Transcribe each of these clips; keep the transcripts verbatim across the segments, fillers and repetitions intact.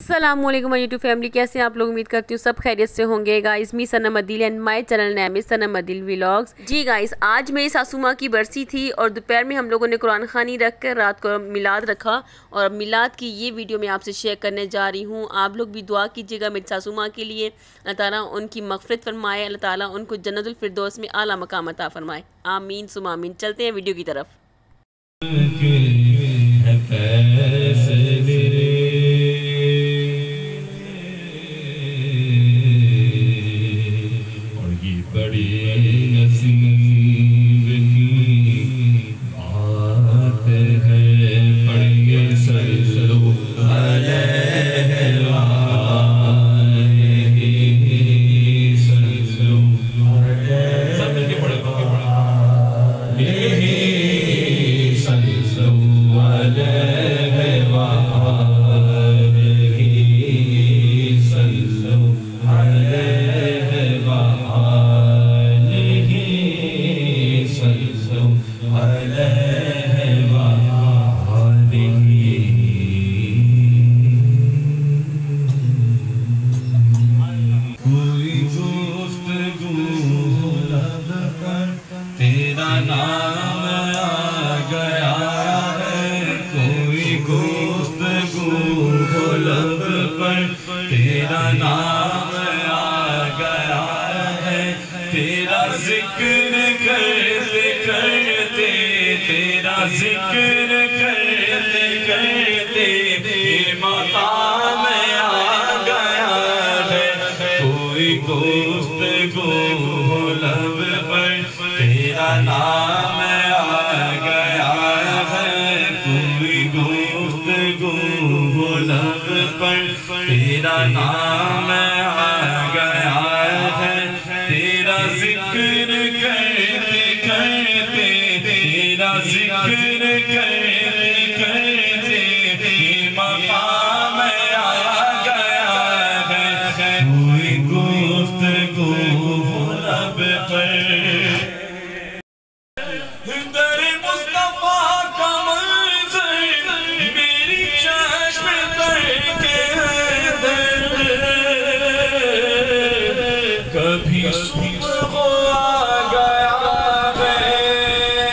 السلام علیکم YouTube family, کیسے ہیں آپ لوگ؟ امید کرتی ہوں سب خیریت سے ہوں گے. Guys me Sanam Adeel and my channel name is Sanam Adeel vlogs. جی گائز، آج میری ساسو ماں کی برسی تھی اور دوپہر میں ہم لوگوں نے قرآن خوانی رکھ کر رات کو میلاد رکھا، اور میلاد کی یہ ویڈیو میں آپ سے شیئر کرنے جا رہی ہوں. آپ لوگ بھی دعا کیجیے گا میری ساسو ماں کے لیے، اللہ تعالیٰ ان کی مغفرت فرمائے، اللہ تعالیٰ ان کو جنت الفردوس میں اعلیٰ مقام عطا فرمائے. آمین ثم آمین. چلتے ہیں ویڈیو کی طرف. تیرا نام آ گیا ہے، تیرا ذکر کرتے کرتے، تیرا ذکر کرتے کرتے یہ مقام آ گیا ہے. کوئی گفتگو ہو لب پر، تیرا نام آ گیا ہے. کوئی گفتگو ہو لب پر، تیرا نام آ گیا ہے. تیرا ذکر کرتے کرتے، تیرا ذکر کرتے کرتے یہ مقام آ گیا ہے. کوئی گفتگو ہو لب پر، در مصطفیٰ کا منظر میری چشم تر کے کبھی صبح کو آ گیا ہے،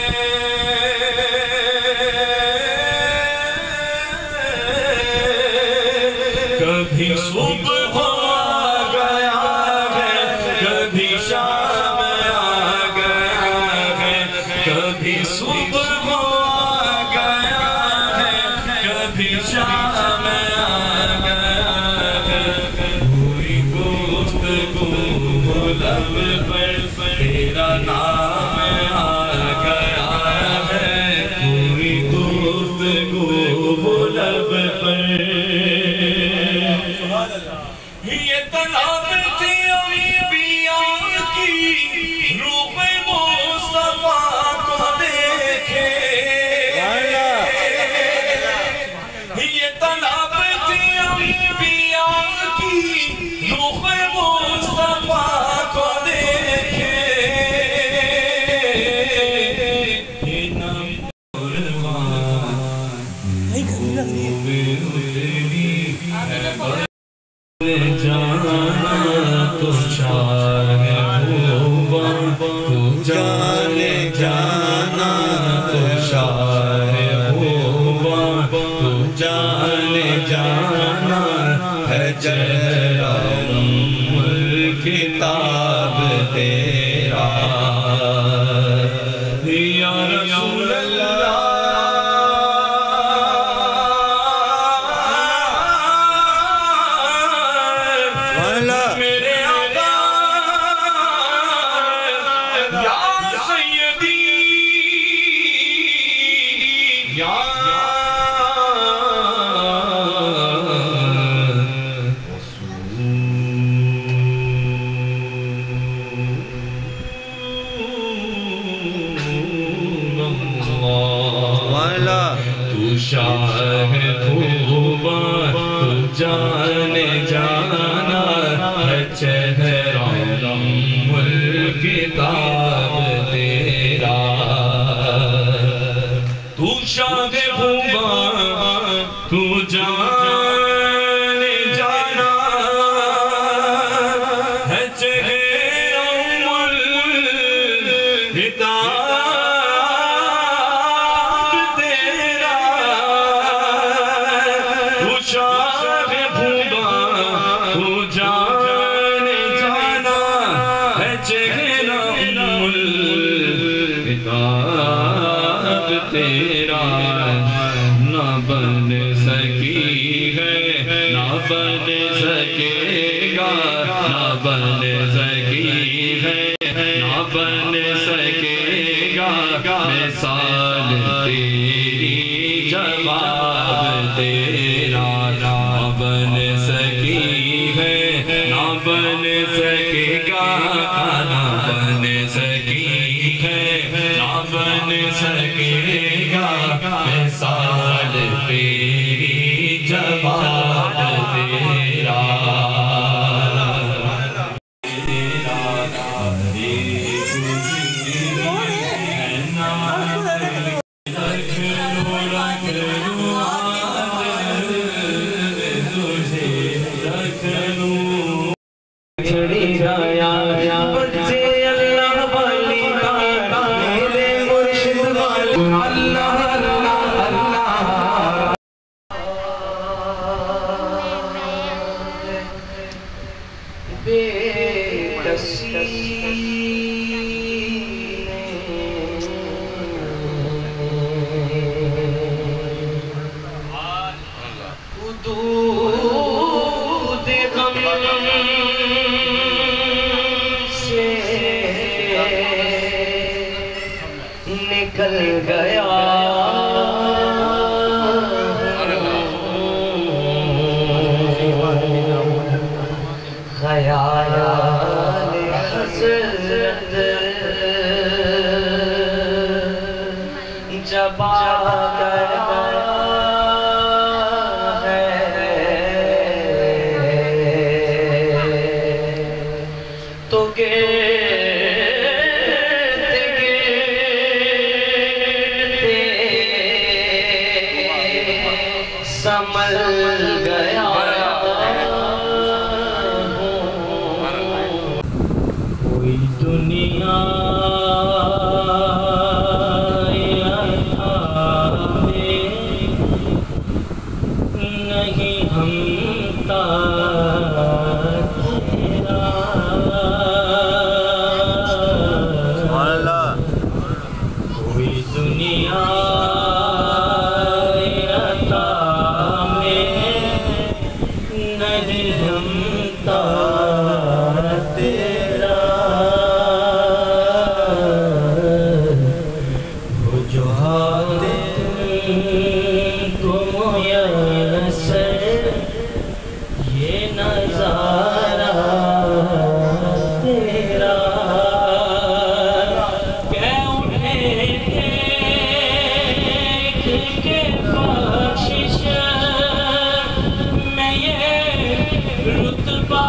کبھی صبح کو آ گیا ہے، کبھی شام آ گیا ہے. کبھی صبح کو آ گیا ہے، کبھی شام آ گیا ہے. کوئی گفتگو لب پر، تیرا نام آ گیا ہے. کوئی گفتگو لب پر. یہ طلب تھی انبیاء کی، روح مصطفیٰ کو دیکھے. یہ طلب تھی انبیاء کی، روح مصطفیٰ کو دیکھے. یہ نام قربان جانا تو شاہ ہوبا، تو جانے جانا تو شاہ ہوبا، تو جانے جانا ہے جہرا کتاب تیرا. یا رسول اللہ میرے آقا، یا سیدی، یا رسول بن سکے گا، نہ بن سکی ہے، نہ بن سکے گا مثال تیری، جواب تیرا نہ بن سکی ہے، نہ بن سکے گا، نہ بن سکی ہے، نہ بن سکے گا مثال تیری، جواب تیرا نکل گیا خیال حسرت جب آ گیا تو سمل گیا کوئی دنیا نہیں ہمتا تیرا، کوئی دنیا تیرا، وہ جو ہاتھ کو میسر یہ نظارہ تیرا، کہ انہیں دیکھ کے بخشش میں یہ رتبہ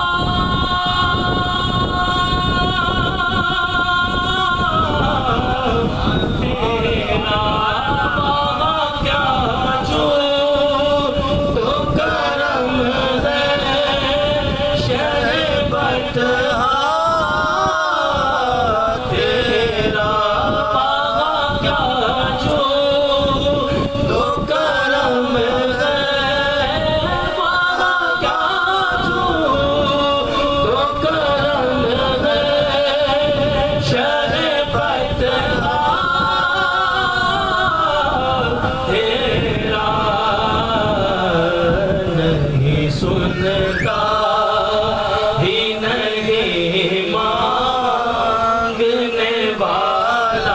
سنتا ہی نہیں مانگنے والا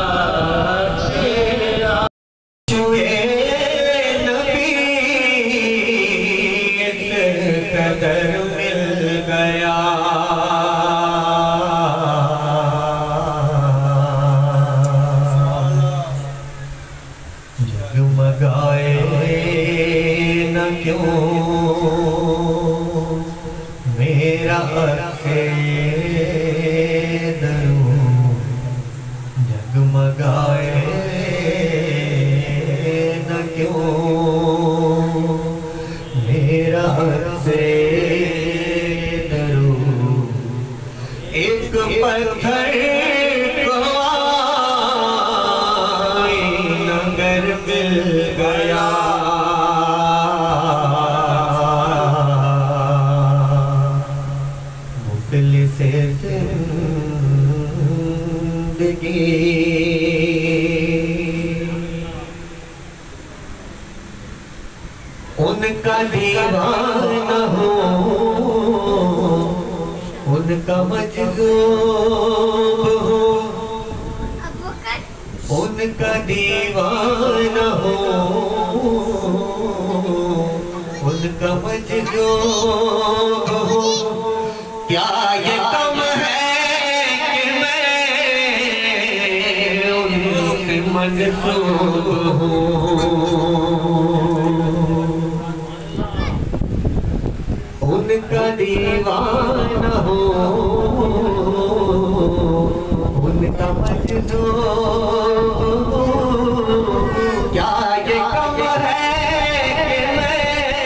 تیرا، چھوئے نبی اس قدر مل گیا، جگمگائے نہ کیوں میرا عرف درو، جگمگائے نہ کیوں میرا عرف درو، ایک پتھر کو نگر مل گیا، مفلس زندگی ان کا دیا دیوانہ ہو ان کا مجذوب ہو ان کا دیوانہ ہو ان کا مجذوب ہو کیا یہ کم ہے کہ میں ان سے منسوب ہوں ان کا دیوانہ ہو ان کا مجذوب ہو کیا یہ کم ہے کہ میں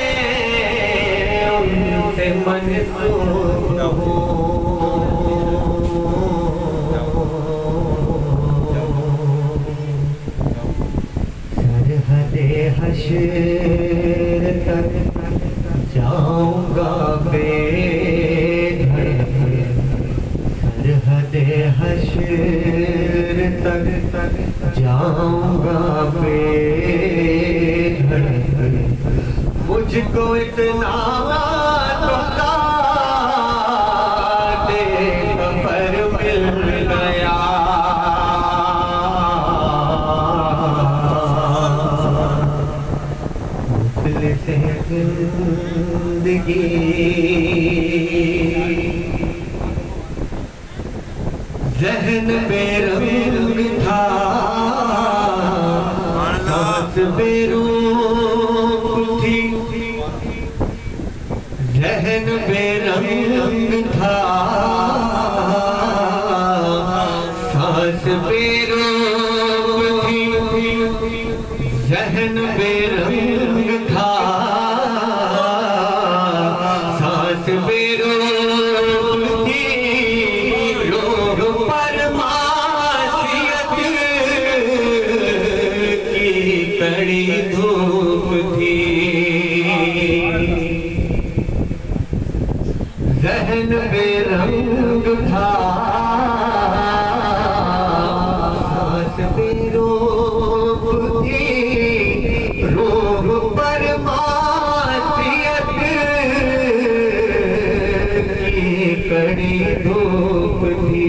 ان سے منسوب ہوں سرحد حشر تک جاؤں گا بے دھڑک سرحد حشر تک جاؤں گا بے دھڑک مجھ کو اتنا تو دے سفر مل گیا مفلس زندگی ذہن بے رنگ تھا سانس بے روح تھی ذہن بے رنگ تھا سانس بے روح تھی ذہن بے رنگ تھا سانس بے روح تھی روح پر معصیت کی کڑی دھوپ تھی ذہن بے رنگ تھا سانس بے روح تھی روح پر معصیت کی کڑی دھوپ تھی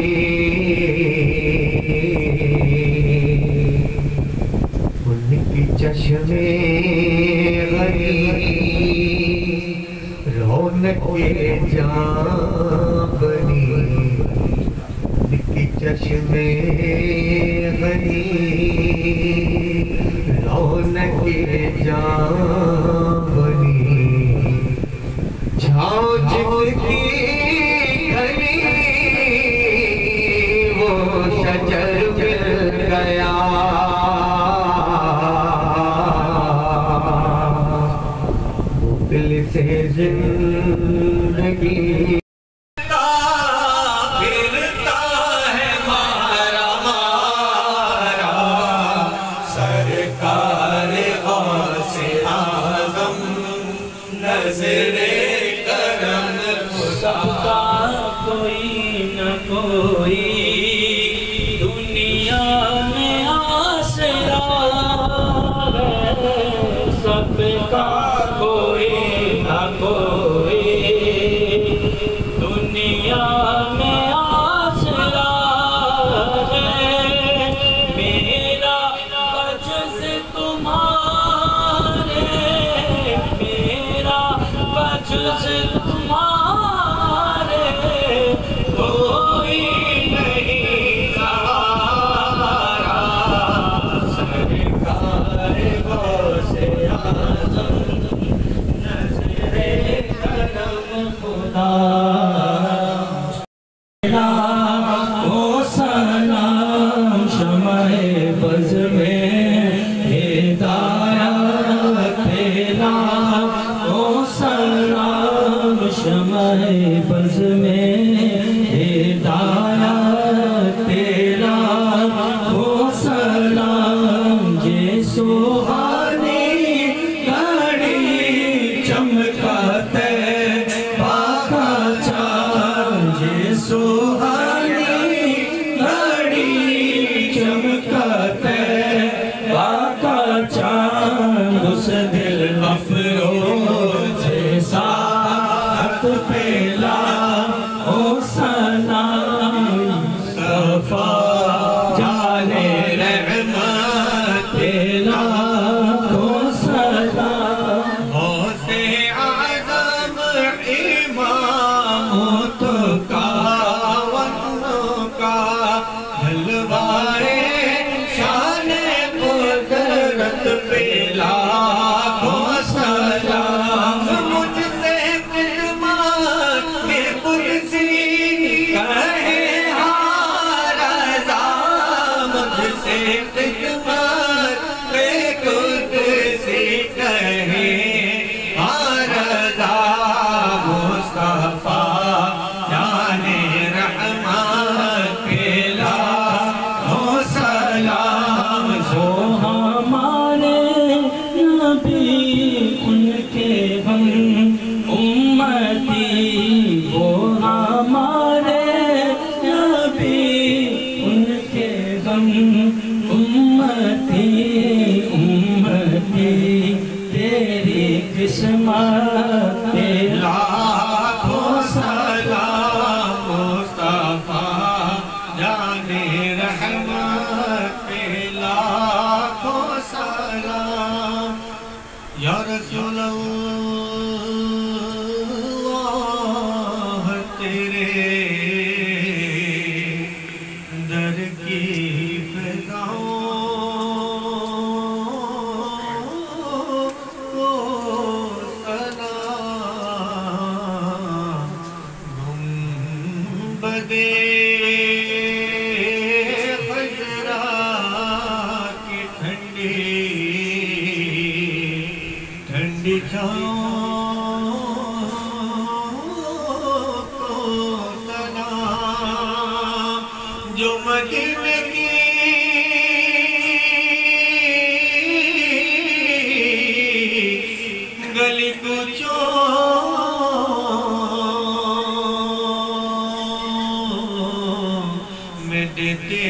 ان کی چشمے غریب رونق جاں بنی ان کی چشمے غریب رونق جاں بنی چھاؤں جس کی گھنی وہ شجر مل گیا مفلس زندگی پھرتا ہے مارا مارا سرکار غوث اعظم نظر کرم خدا کا کوئی نہ کوئی دنیا میں آسرا ہے سب کا کوئی نہ کوئی دنیا میں آسرا ہے میرا بجز تمہارے میرا بجز تمہارے کوئی نہیں سہارا سرکار غوث اعظم نظر کرم خدا او سلام شمع بز میں ہدایت تیرا او سلام شمع بز میں ہدایت تیرا او سلام یہ سہانی گھڑی چمکاتے پاکا چاند یہ سہانی گھڑی چمکاتے پاکا چاند اس دل افروز امتی وہ ہمارے نبی ان کے غم امتی امتی تیری قسمت پہ لاکھوں سلام مصطفیٰ جانے رحمت پہ لاکھوں سلام یا رسول اللہ تیرے در کی ٹھنڈی چھاؤں کو سلام جو مدینے کی گلی کوچوں میں دیتے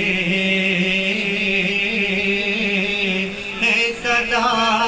ہیں صدا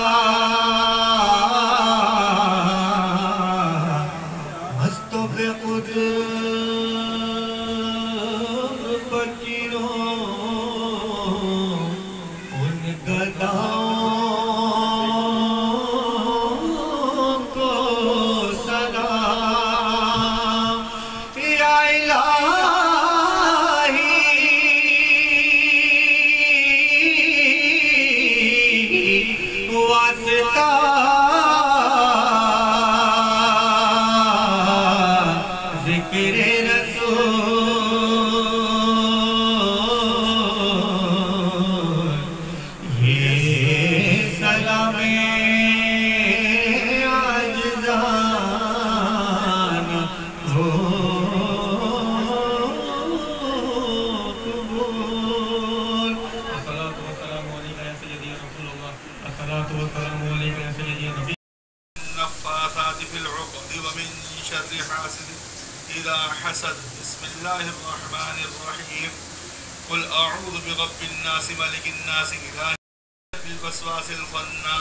ذکر رسول یہ سلام عاجزان ہو قبول الصلاة والسلام علیکہ یا سیدی رسول اللہ الصلاة والسلام علیکہ یا سیدی نبی النفاثات في العقد ومن شر حاسد إذا حسد بسم الله الرحمن الرحيم قل أعوذ برب الناس ملك الناس إله الوسواس الخناس